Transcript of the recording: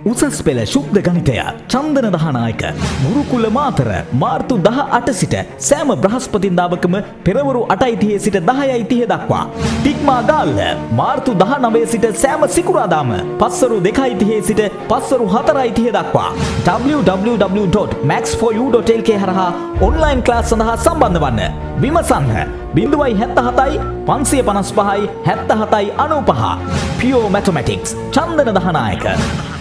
උසස් පෙළ ශුද්ධ ගණිතය චන්දන දහනායක ගුරුකුල මාතර මාර්තු 18 සිට සෑම බ්‍රහස්පතින්දාවකම පෙරවරු 8:30 සිට 10:30 දක්වා. ටිග්මා ගාල්ල මාර්තු 19 සිට සෑම සිකුරාදාම පස්වරු 2:30 සිට පස්වරු 4:30 දක්වා. www.max4u.lk හරහා ඔන්ලයින් ක්ලාස් සඳහා සම්බන්ධ වන්න. විමසන්න 077 555 77 95. Pure Mathematics Chandana Dahanayake.